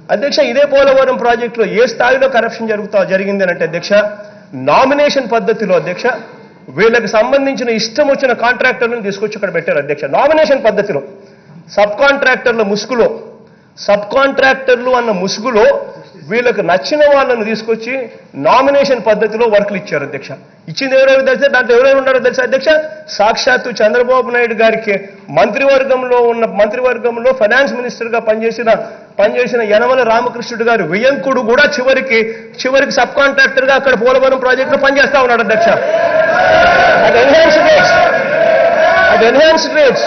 అధ్యక్ష, ఇదే పోలవరం ప్రాజెక్టులో ఏ స్థాయిలో కరప్షన్ జరిగింది అంటే అధ్యక్ష, నామినేషన్ పద్ధతిలో అధ్యక్ష వీళ్ళకి సంబంధించిన ఇష్టం వచ్చిన కాంట్రాక్టర్లను తీసుకొచ్చి ఇక్కడ పెట్టారు అధ్యక్ష. నామినేషన్ పద్ధతిలో సబ్ కాంట్రాక్టర్లు అన్న ముసుగులో వీళ్ళకి నచ్చిన వాళ్ళను తీసుకొచ్చి నామినేషన్ పద్ధతిలో వర్కులు ఇచ్చారు అధ్యక్ష. ఇచ్చింది ఎవరెవరు తెలుసా? దాంట్లో ఎవరెవరు ఉన్నారో తెలుసా అధ్యక్ష? సాక్షాత్తు చంద్రబాబు నాయుడు గారికి మంత్రివర్గంలో ఫైనాన్స్ మినిస్టర్గా పనిచేసిన యనమల రామకృష్ణుడు గారు వియంకుడు కూడా చివరికి సబ్ కాంట్రాక్టర్గా అక్కడ పోలవరం ప్రాజెక్టులో పనిచేస్తా ఉన్నాడు అధ్యక్ష. at enhanced rates,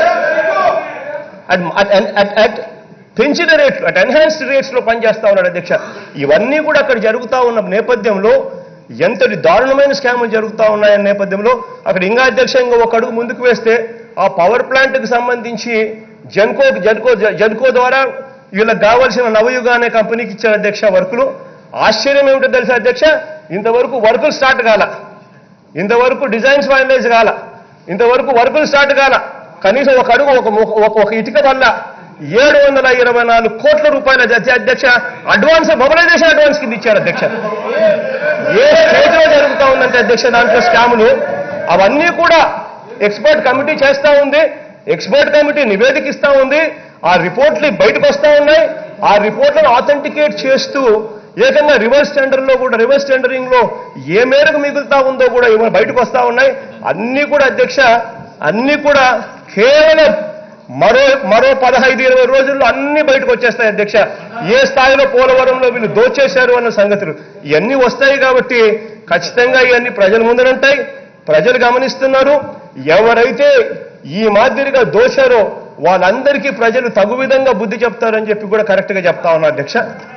at పెంచిన రేట్లు, అట్ ఎన్హాన్స్డ్ రేట్స్లో పనిచేస్తా ఉన్నాడు అధ్యక్ష. ఇవన్నీ కూడా అక్కడ జరుగుతూ ఉన్న నేపథ్యంలో ఎంతటి దారుణమైన స్కాములు జరుగుతూ ఉన్నాయన్న నేపథ్యంలో అక్కడ ఇంకా అధ్యక్ష ఒక అడుగు ముందుకు వేస్తే ఆ పవర్ ప్లాంట్కి సంబంధించి జెన్కో ద్వారా వీళ్ళకి కావాల్సిన నవయుగ అనే కంపెనీకి ఇచ్చారు అధ్యక్ష వర్కులు. ఆశ్చర్యం ఏమిటో తెలుసా అధ్యక్ష, ఇంతవరకు వర్కులు స్టార్ట్ కాల, ఇంతవరకు డిజైన్స్ ఫైనలైజ్ కాల, ఇంతవరకు వర్కులు స్టార్ట్ కాల. కనీసం ఒక అడుగు ఒక ఇటుక వల్ల 724 కోట్ల రూపాయల అధ్యక్ష అడ్వాన్స్, మొబిలైజేషన్ అడ్వాన్స్ కింద ఇచ్చారు అధ్యక్ష. ఏ స్టేజ్లో జరుగుతూ ఉందంటే అధ్యక్ష దాంట్లో స్కాములు అవన్నీ కూడా ఎక్స్పర్ట్ కమిటీ చేస్తూ ఉంది, ఎక్స్పర్ట్ కమిటీ నివేదిక ఇస్తూ ఉంది, ఆ రిపోర్ట్లు బయటకు వస్తూ ఉన్నాయి. ఆ రిపోర్ట్లను ఆథెంటికేట్ చేస్తూ ఏకంగా రివర్స్ టెండరింగ్ లో ఏ మేరకు మిగులుతా ఉందో కూడా బయటకు వస్తూ ఉన్నాయి. అన్నీ కూడా అధ్యక్ష, అన్నీ కూడా కేవలం మరో 15-20 రోజుల్లో అన్ని బయటకు వచ్చేస్తాయి అధ్యక్ష. ఏ స్థాయిలో పోలవరంలో వీళ్ళు దోచేశారు అన్న సంగతులు ఇవన్నీ వస్తాయి. కాబట్టి ఖచ్చితంగా ఇవన్నీ ప్రజల ముందరుంటాయి, ప్రజలు గమనిస్తున్నారు. ఎవరైతే ఈ మాదిరిగా దోశారో వాళ్ళందరికీ ప్రజలు తగు విధంగా బుద్ధి చెప్తారని చెప్పి కూడా కరెక్ట్గా చెప్తా ఉన్నారు అధ్యక్ష.